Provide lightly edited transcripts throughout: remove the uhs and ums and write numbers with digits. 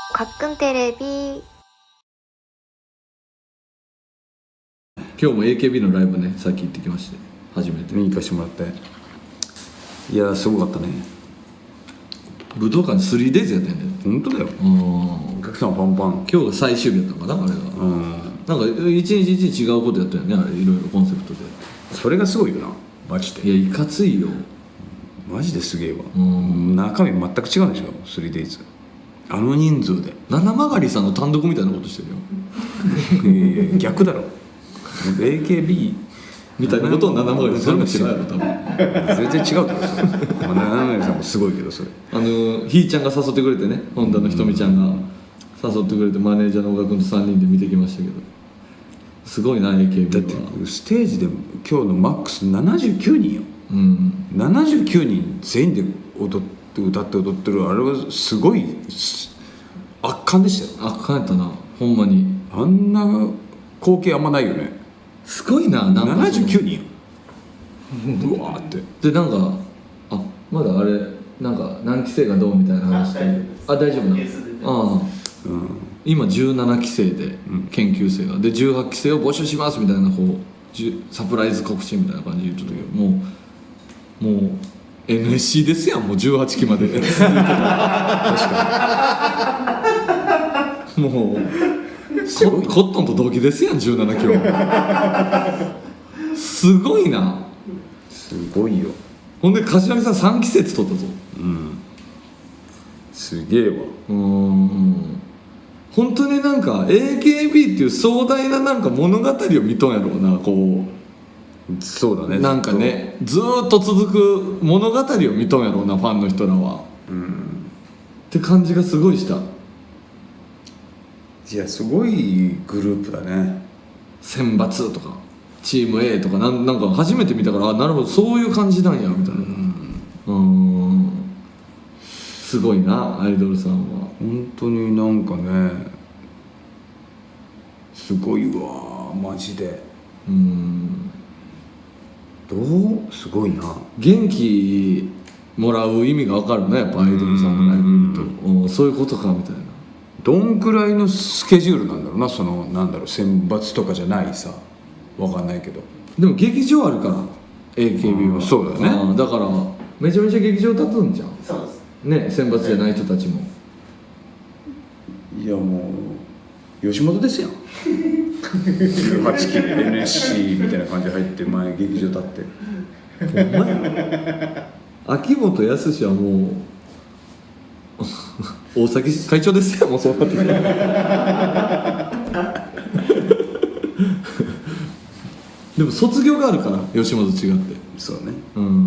가끔 테레비。 今日も AKB のライブね、さっき行ってきまして、初めて見に行かせてもらって、いやすごかったね。 武道館 3days やってんだよ。 本当だよ。お客さんパンパン。 今日が最終日やったのかな、あれが。なんか一日一日違うことやったよね、あれいろいろコンセプトで。 それがすごいよな、マジで。 いや、いかついよ。 マジですげえわ。中身全く違うでしょ、3days。あの人数で七曲さんの単独みたいなことしてるよ。 いや逆だろ。AKB みたいなことを七曲さんもしてないやろ、多分。 全然違うけどさ。七曲さんもすごいけど、それひーちゃんが誘ってくれてね、本田のひとみちゃんが誘ってくれて、マネージャーの小川君と3人で見てきましたけど、すごいな AKB は。 だってステージで今日のマックス79人よ。79人全員で踊って歌って踊ってる、あれはすごい圧巻でしたよ。 圧巻やったな、ほんまに。 あんな光景あんまないよね。 すごいな、なんか 79人よ。うわーってで、なんかまだあれなんか何期生がどうみたいな話で、大丈夫なの。今17期生で研究生がで18期生を募集しますみたいな、こうサプライズ告知みたいな感じで言っとったけど、もう NSC ですやん、もう18期まで。確かに。もうコットンと同期ですやん、17期は。すごいな。 すごいよ。 ほんで柏木さん3期生って取ったぞ。 すげえわ。 本当になんか AKB っていう壮大ななんか物語を見とんやろうな、こう。 そうだね。 なんかね、ずーっと続く物語を見とんやろうな、ファンの人らは。って感じがすごいした。 いやすごいグループだね。 選抜とかチーム A とかなんか初めて見たから、なるほどそういう感じなんやみたいな。すごいな、アイドルさんは。 本当になんかね、すごいわマジで。すごいな。 元気もらう意味が分かるね、やっぱアイドルさんのライブ見ると。そういうことかみたいな。 どんくらいのスケジュールなんだろうな、そのなんだろう、選抜とかじゃないさ、分かんないけど。 でも劇場あるから AKB は。 そうだよね。 だからめちゃめちゃ劇場立つんじゃん。 そうですね、選抜じゃない人たちも。 いやもう吉本ですよ。18期で NSC みたいな感じで入って前劇場立って。 ほんまや。秋元康はもう大崎会長ですよ、もうそうなってきたら。でも卒業があるから吉本違って。 そうね。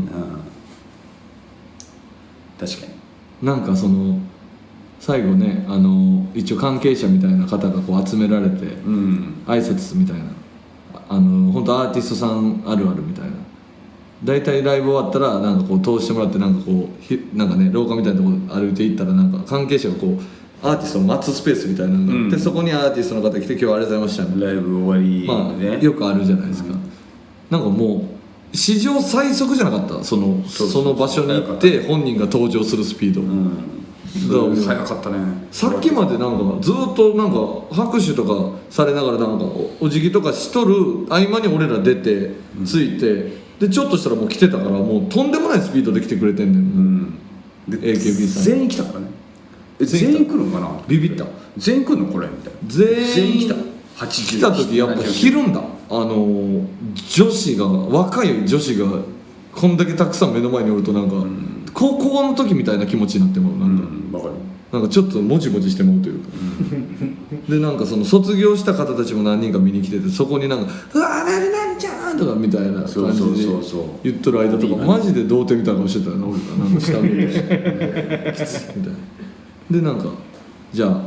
確かに。 なんかその最後ね、一応関係者みたいな方がこう集められて、挨拶みたいな、本当アーティストさんあるあるみたいな。大体ライブ終わったらなんかこう通してもらって、なんかこうなんかね、廊下みたいなところ歩いていったら、なんか関係者がこうアーティストを待つスペースみたいなのがあって、そこにアーティストの方来て、今日はありがとうございましたみたいな。 ライブ終わりね、 よくあるじゃないですか。なんかもう史上最速じゃなかった、その場所に行って本人が登場するスピード。 早かったね。 さっきまでなんかずっとなんか拍手とかされながら、なんかお辞儀とかしとる合間に俺ら出てついて、でちょっとしたらもう来てたから、もうとんでもないスピードで来てくれてんねん。AKB さん全員来たからね。全員来るのかな。 ビビった。 全員来るのこれみたいな。 全員来た。 来た時やっぱひるんだ。女子が、若い女子がこんだけたくさん目の前におると、なんか高校の時みたいな気持ちになっても、なんかわかる。 なんかちょっともじもじしてもうというか。でなんかその卒業した方たちも何人か見に来てて、そこになんか「うわ何々ちゃん!」とかみたいな感じで言っとる間とか、マジで童貞みたいな顔してたよな、俺が。なんか下見てきついみたいな。でなんかじゃあ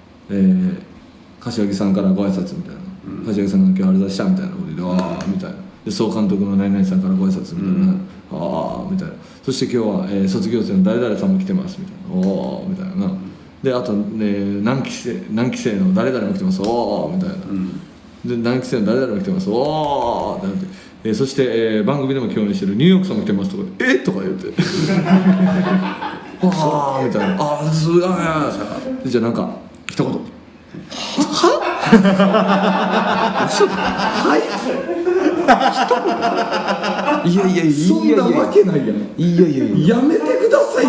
柏木さんからご挨拶みたいな。柏木さんが今日ありがとうございましたみたいなことで「ああ」みたいな。で総監督の何々さんからご挨拶みたいな「ああ」みたいな。そして今日は、卒業生の誰々さんも来てますみたいな「おお」みたいな。であと、何期生の誰々も来てます「おお」みたいな。で何期生の誰々も来てます「おお」ってなって、そして、番組でも共演してるニューヨークさんも来てますとか「えっ?」とか言ってああみたいな、ああすごい、ああじゃあなんか一言、は嘘だ、はい一言、いやいやいや、そんなわけないやん、いやいやいや、やめてくださいよ。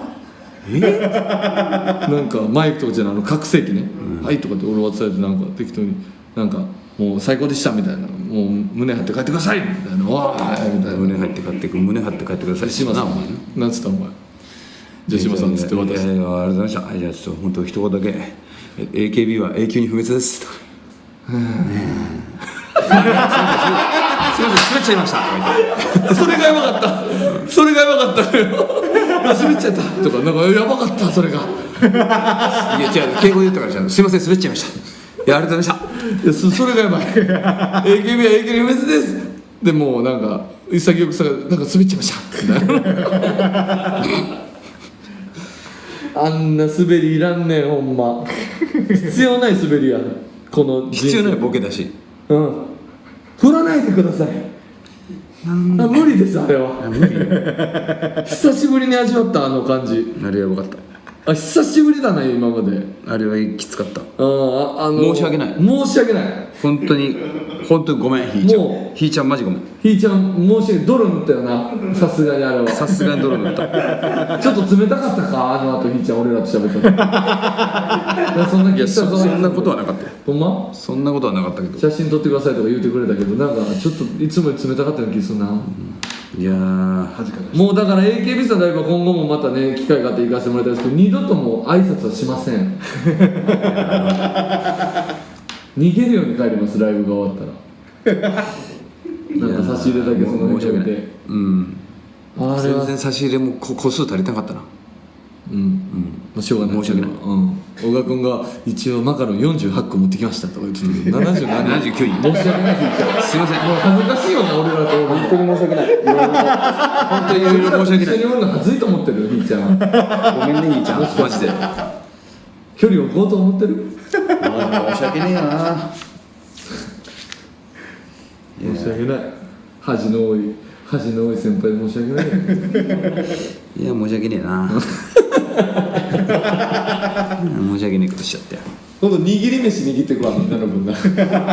なんかマイクとかじゃない、拡声器ね、はいとかって俺渡されて、なんか適当になんかもう最高でしたみたいな、もう胸張って帰ってくださいみたいな、わーみたいな、胸張って帰ってください、島さんなんつったお前、じゃあ島さんつって渡して、ありがとうございました、じゃあちょっと本当一言だけ、AKB は永久に不滅ですとか、すいません滑っちゃいましたそれがやばかった、それがやばかったのよ滑っちゃったとか、なんかやばかった、それがいや違う、敬語で言ったからじゃん、すいません滑っちゃいました、いやありがとうございました、いやそれがやばいAKB は永久に不滅ですでもうなんか潔くさ、なんか滑っちゃいましたみたいなあんな滑りいらんねんほんま必要ない滑りや、この必要ないボケだし、振らないでください、無理です、あれは無理久しぶりに味わった、あの感じ、あれやばかった、久しぶりだな今まで、あれはきつかった、申し訳ない、申し訳ない、本当にごめん、ひーちゃんマジごめん、ひーちゃん申し訳ない、泥塗ったよな、さすがにあれは、さすがに泥塗ったちょっと冷たかったか、あの後ひーちゃん俺らと喋ったのそんなことはなかったよ、ほんまそんなことはなかったけど、写真撮ってくださいとか言うてくれたけど、なんかちょっといつもより冷たかったような気するな、いやーもうだから AKB さんのライブは今後もまたね機会があって行かせてもらいたいですけど、二度ともう挨拶はしません逃げるように帰ります、ライブが終わったらなんか差し入れだけその辺に置いて、あれは全然差し入れも個数足りなかったな、しょうがない、申し訳ない、小川君が一応マカロン48個持ってきましたとか言ってたけど、79人、申し訳ない、すいません、もう恥ずかしいよな、俺らと、本当に申し訳ない、本当にいろいろ申し訳ない、一緒におるの恥ずいと思ってる、ひーちゃん、ごめんねひーちゃん、マジで距離を置こうと思ってる、申し訳ねえよな、申し訳ない、恥の多い先輩、申し訳ないいや申し訳ねえな申し訳ねえことしちゃったよ、今度握り飯握ってくわ、みんなの分が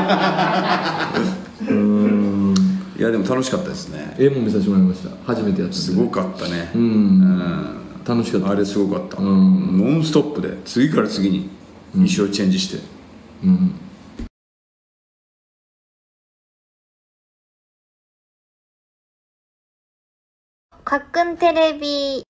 いやでも楽しかったですね、絵も見させてもらいました、初めてやったんで、すごかったね、楽しかった、あれすごかった、ノンストップで次から次に衣装チェンジして、 かっくんテレビ